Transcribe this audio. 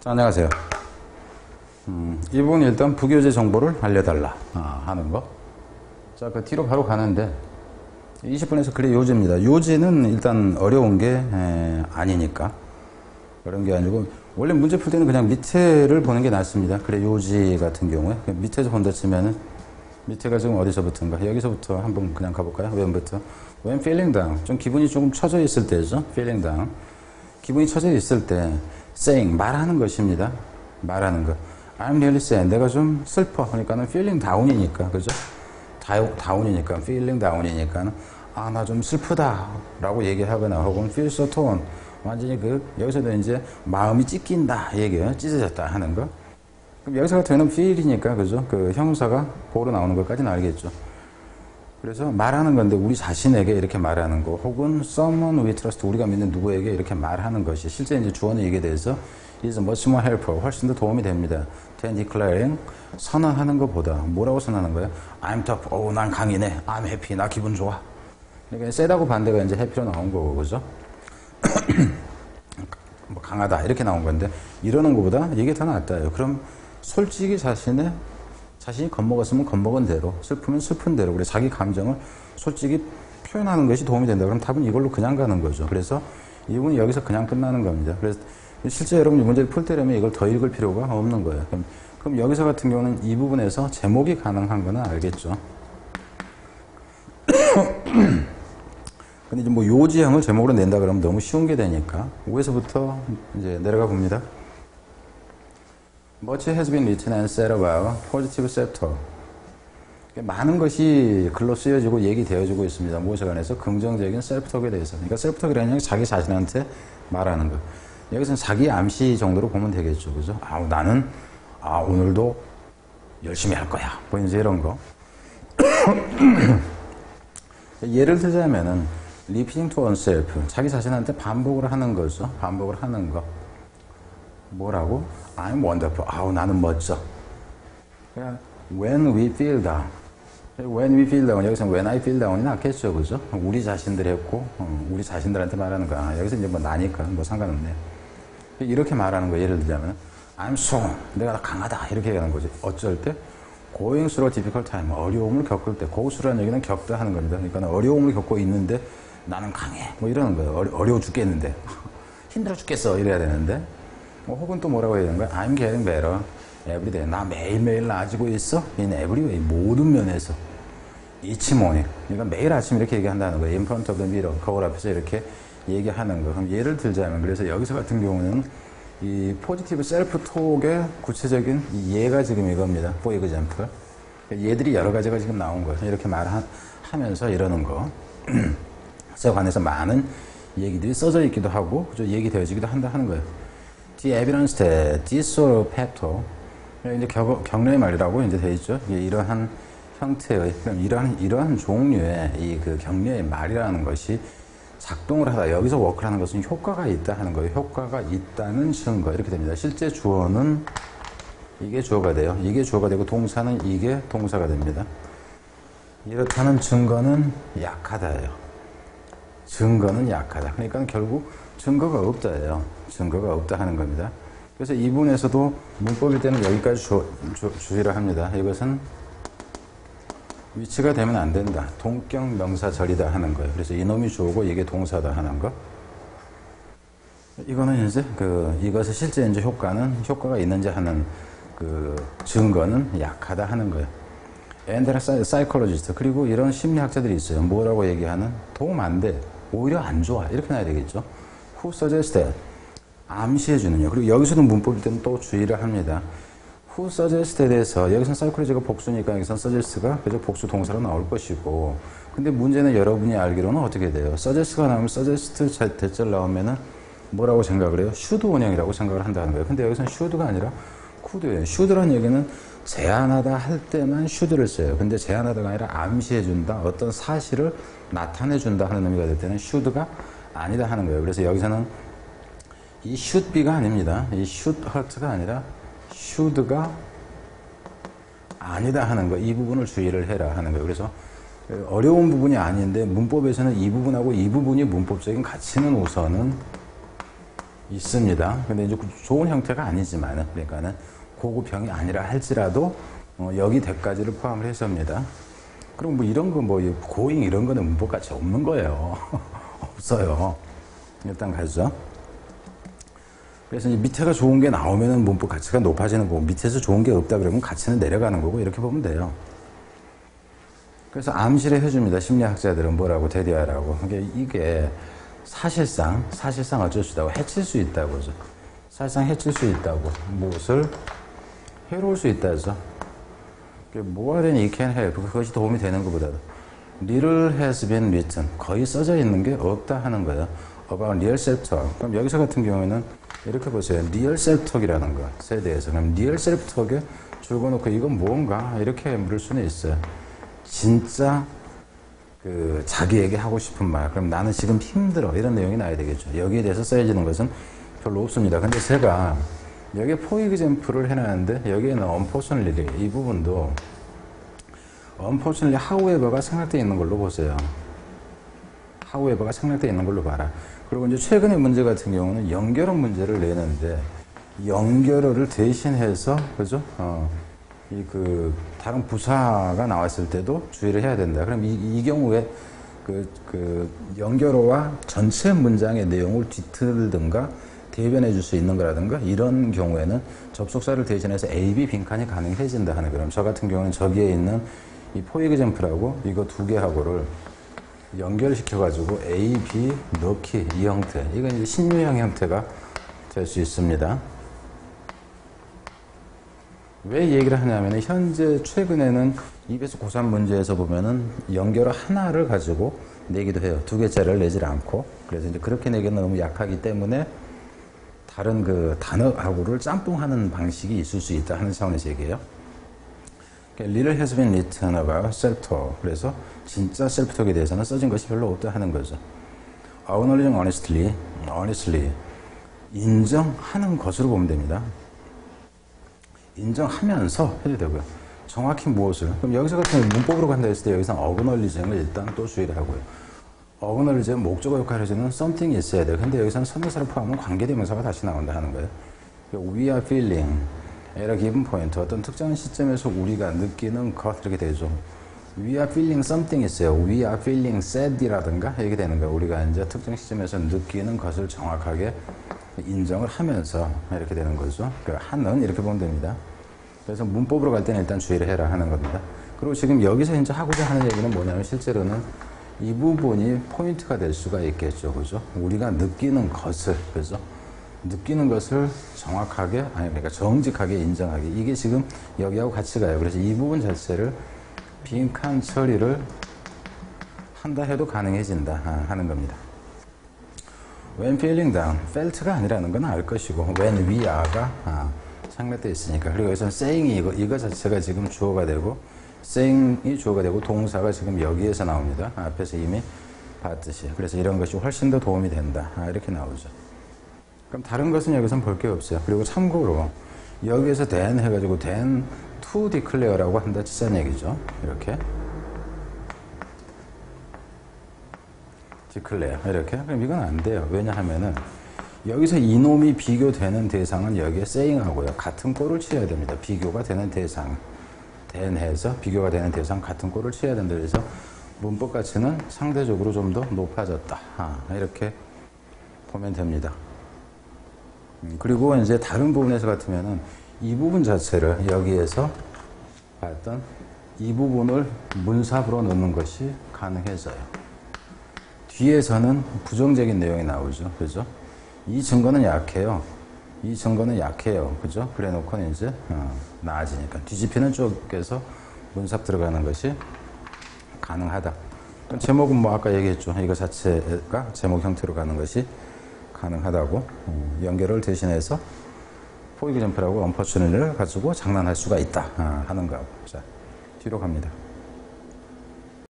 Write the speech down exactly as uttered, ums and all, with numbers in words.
자, 안녕하세요. 음, 이 부분 일단 부교재 정보를 알려달라 아, 하는 거. 자, 그 뒤로 바로 가는데 이십 분에서 그래 요지입니다. 요지는 일단 어려운 게 에, 아니니까 그런 게 아니고 원래 문제 풀 때는 그냥 밑에를 보는 게 낫습니다. 그래 요지 같은 경우에 밑에서 본다 치면은 밑에가 지금 어디서부터인가 여기서부터 한번 그냥 가볼까요? 웬부터? When feeling down 좀 기분이 조금 처져 있을 때죠. feeling down 기분이 처져 있을 때 saying 말하는 것입니다. 말하는 것. I'm really sad. 내가 좀 슬퍼. 그러니까는 feeling down이니까 그죠? 다운이니까 feeling down이니까 아 나 좀 슬프다 라고 얘기하거나 혹은 feel so torn 완전히 그 여기서도 이제 마음이 찢긴다 얘기예요. 찢어졌다 하는 거. 그럼 여기서 같은 경우는 feel이니까 그죠? 그 형용사가 보로 나오는 것까지는 알겠죠. 그래서 말하는 건데 우리 자신에게 이렇게 말하는 거 혹은 someone we trust 우리가 믿는 누구에게 이렇게 말하는 것이 실제 이제 주어는 얘기에 대해서 is much more helpful 훨씬 더 도움이 됩니다. than declaring 선언하는 것보다 뭐라고 선언하는 거예요? I'm tough. 오, 난 강이네. I'm happy. 나 기분 좋아. 그러니까 세다고 반대가 이제 happy로 나온 거고 그죠? 뭐 강하다 이렇게 나온 건데 이러는 것보다 이게 더 낫다요. 그럼 솔직히 자신의 자신이 겁먹었으면 겁먹은 대로 슬프면 슬픈 대로 그래 자기 감정을 솔직히 표현하는 것이 도움이 된다. 그럼 답은 이걸로 그냥 가는 거죠. 그래서 이 부분이 여기서 그냥 끝나는 겁니다. 그래서 실제 여러분 이 문제를 풀 때라면 이걸 더 읽을 필요가 없는 거예요. 그럼, 그럼 여기서 같은 경우는 이 부분에서 제목이 가능한 거는 알겠죠. 근데 이제 뭐 요지형을 제목으로 낸다 그러면 너무 쉬운 게 되니까 오에서부터 이제 내려가 봅니다. Much has been written and said about positive self-talk. 많은 것이 글로 쓰여지고 얘기되어지고 있습니다. 무엇에 관해서? 긍정적인 셀프톡에 대해서. 그러니까 셀프톡이라는 게 자기 자신한테 말하는 거. 여기서는 자기 암시 정도로 보면 되겠죠. 그죠? 아, 나는, 아, 오늘도 열심히 할 거야. 뭐 이제 이런 거. 예를 들자면은, repeating to oneself. 자기 자신한테 반복을 하는 거죠. 반복을 하는 거. 뭐라고? I'm wonderful. 아우, 나는 멋져. When we feel down. When we feel down. 여기서 when I feel down이 낫겠죠. 그죠? 우리 자신들이 했고, 어, 우리 자신들한테 말하는 거야. 아, 여기서 이제 뭐 나니까 뭐 상관없네. 이렇게 말하는 거. 예를 들자면, I'm strong. 내가 강하다. 이렇게 얘기하는 거지. 어쩔 때? Going through a difficult time. 어려움을 겪을 때. go through라는 얘기는 겪다 하는 겁니다. 그러니까 어려움을 겪고 있는데 나는 강해. 뭐 이러는 거예요. 어려, 어려워 죽겠는데. 힘들어 죽겠어. 이래야 되는데. 뭐 혹은 또 뭐라고 해야 되는 거야? I'm getting better every day. 나 매일매일 나아지고 있어. In every way. 모든 면에서. each morning. 그러니까 매일 아침 이렇게 얘기한다는 거예요. In front of the mirror. 거울 앞에서 이렇게 얘기하는 거. 그럼 예를 들자면 그래서 여기서 같은 경우는 이 포지티브 셀프 톡의 구체적인 이 예가 지금 이겁니다. For example. 얘들이 여러 가지가 지금 나온 거예요. 이렇게 말하면서 이러는 거. 그래서 관해서 많은 얘기들이 써져 있기도 하고 그죠? 얘기되어지기도 한다 하는 거예요. The evidence that this sort of pep talk, 이제 격, 격려의 말이라고 이제 돼 있죠. 이러한 형태의, 그럼 이러한, 이러한 종류의 이 그 격려의 말이라는 것이 작동을 하다, 여기서 워크를 하는 것은 효과가 있다 하는 거예요. 효과가 있다는 증거. 이렇게 됩니다. 실제 주어는 이게 주어가 돼요. 이게 주어가 되고 동사는 이게 동사가 됩니다. 이렇다는 증거는 약하다예요. 증거는 약하다. 그러니까 결국 증거가 없다예요. 증거가 없다 하는 겁니다. 그래서 이 부분에서도 문법일 때는 여기까지 주, 주, 주의를 합니다. 이것은 위치가 되면 안 된다. 동격 명사절이다 하는 거예요. 그래서 이놈이 주어고 이게 동사다 하는 거. 이거는 이제 그 이것의 실제 이제 효과는 효과가 있는지 하는 그 증거는 약하다 하는 거예요. And psychologist 그리고 이런 심리학자들이 있어요. 뭐라고 얘기하는 도움 안 돼. 오히려 안 좋아. 이렇게 나야 되겠죠. Who suggests that? 암시해주는요. 그리고 여기서도 문법일 때는 또 주의를 합니다. Who suggest에 대해서 여기서는 psychology가 복수니까 여기서는 suggest가 그저 복수 동사로 나올 것이고 근데 문제는 여러분이 알기로는 어떻게 돼요? suggest가 나오면 suggest 대절 나오면은 뭐라고 생각을 해요? should 원형이라고 생각을 한다는 거예요. 근데 여기서는 should가 아니라 could예요. should라는 얘기는 제안하다 할 때만 should를 써요. 근데 제안하다가 아니라 암시해준다. 어떤 사실을 나타내준다 하는 의미가 될 때는 should가 아니다 하는 거예요. 그래서 여기서는 이 should be가 아닙니다. 이 should hurt가 아니라 should가 아니다 하는 거. 이 부분을 주의를 해라 하는 거예요. 그래서 어려운 부분이 아닌데 문법에서는 이 부분하고 이 부분이 문법적인 가치는 우선은 있습니다. 근데 이제 좋은 형태가 아니지만은, 그러니까는 고급형이 아니라 할지라도 어, 여기 대까지를 포함을 해서입니다. 그럼 뭐 이런 거 뭐 고잉 이런 거는 문법같이 없는 거예요. 없어요. 일단 가죠. 그래서 이제 밑에가 좋은 게 나오면은 문법 가치가 높아지는 거고, 밑에서 좋은 게 없다 그러면 가치는 내려가는 거고, 이렇게 보면 돼요. 그래서 암시를 해줍니다. 심리학자들은 뭐라고 대리하라고. 이게, 이게 사실상 사실상 어쩔 수 있다고, 해칠 수 있다고 그죠. 사실상 해칠 수 있다고, 무엇을 해로울 수 있다죠. 뭐가 되니 it can help, 그것이 도움이 되는 것보다도 little has been written, 거의 써져 있는 게 없다 하는 거예요. about real self-talk. 그럼 여기서 같은 경우에는 이렇게 보세요. real self-talk이라는 거에 대해서, 그럼 real self-talk에 줄거놓고 이건 뭔가 이렇게 물을 수는 있어요. 진짜 그 자기에게 하고 싶은 말, 그럼 나는 지금 힘들어, 이런 내용이 나야 되겠죠. 여기에 대해서 써야지는 것은 별로 없습니다. 근데 제가 여기에 for example을 해놨는데 여기에는 unfortunately, 이 부분도 unfortunately however가 생략되어 있는 걸로 보세요. however가 생략되어 있는 걸로 봐라. 그리고 이제 최근의 문제 같은 경우는 연결어 문제를 내는데 연결어를 대신해서, 그죠? 어, 이 그 다른 부사가 나왔을 때도 주의를 해야 된다. 그럼 이, 이 경우에 그, 그 연결어와 전체 문장의 내용을 뒤틀든가 대변해 줄 수 있는 거라든가 이런 경우에는 접속사를 대신해서 A, B 빈칸이 가능해진다 하는 거예요. 저 같은 경우는 저기에 있는 이 for example하고 이거 두 개하고를 연결시켜가지고 A, B 넣기, 이 형태, 이건 이제 신유형 형태가 될 수 있습니다. 왜 얘기를 하냐면 현재 최근에는 이비에스 고삼 문제에서 보면은 연결어 하나를 가지고 내기도 해요. 두 개짜리를 내질 않고. 그래서 이제 그렇게 내기는 너무 약하기 때문에 다른 그 단어하고를 짬뽕하는 방식이 있을 수 있다 하는 차원에서 얘기해요. Little has been written about self-talk. 그래서 진짜 self-talk에 대해서는 써진 것이 별로 없다 하는 거죠. Acknowledging honestly, honestly 인정하는 것으로 보면 됩니다. 인정하면서 해도 되고요. 정확히 무엇을? 그럼 여기서 같은 문법으로 간다 했을 때 여기서 acknowledging을 일단 또 주의를 하고요. acknowledging 목적어 역할을 해주는 something이 있어야 돼요. 근데 여기서는 선대사를 포함하면 관계대명사가 다시 나온다 하는 거예요. We are feeling at a given point, 어떤 특정한 시점에서 우리가 느끼는 것, 이렇게 되죠. We are feeling something 있어요. We are feeling sad이라든가 이렇게 되는 거예요. 우리가 이제 특정 시점에서 느끼는 것을 정확하게 인정을 하면서 이렇게 되는 거죠. 그 하는 이렇게 보면 됩니다. 그래서 문법으로 갈 때는 일단 주의를 해라 하는 겁니다. 그리고 지금 여기서 이제 하고자 하는 얘기는 뭐냐면 실제로는 이 부분이 포인트가 될 수가 있겠죠. 그죠? 우리가 느끼는 것을, 그죠? 느끼는 것을 정확하게, 아니, 그러니까 정직하게 인정하기. 이게 지금 여기하고 같이 가요. 그래서 이 부분 자체를 빈칸 처리를 한다 해도 가능해진다 하는 겁니다. When feeling down, felt가 아니라는 건 알 것이고, when we are가 아, 상략되어 있으니까. 그리고 여기서는 saying이 이거, 이거 자체가 지금 주어가 되고, saying이 주어가 되고, 동사가 지금 여기에서 나옵니다. 앞에서 이미 봤듯이. 그래서 이런 것이 훨씬 더 도움이 된다. 아, 이렇게 나오죠. 그럼 다른 것은 여기서는 볼 게 없어요. 그리고 참고로, 여기에서 then 해가지고 then to declare라고 한다 치자는 얘기죠. 이렇게. declare. 이렇게. 그럼 이건 안 돼요. 왜냐하면은, 여기서 이놈이 비교되는 대상은 여기에 saying하고요. 같은 꼴을 취해야 됩니다. 비교가 되는 대상. then 해서 비교가 되는 대상 같은 꼴을 취해야 된다. 그래서 문법 가치는 상대적으로 좀 더 높아졌다. 아, 이렇게 보면 됩니다. 그리고 이제 다른 부분에서 같으면은 이 부분 자체를 여기에서 봤던 이 부분을 문sab으로 넣는 것이 가능해져요. 뒤에서는 부정적인 내용이 나오죠. 그죠? 이 증거는 약해요. 이 증거는 약해요. 그죠? 그래 놓고는 이제, 어, 나아지니까. 뒤집히는 쪽에서 문삽 들어가는 것이 가능하다. 제목은 뭐 아까 얘기했죠. 이거 자체가 제목 형태로 가는 것이 가능하다고. 어, 연결을 대신해서 for example하고 unfortunately를 가지고 장난할 수가 있다. 아, 하는 거하고. 자, 뒤로 갑니다.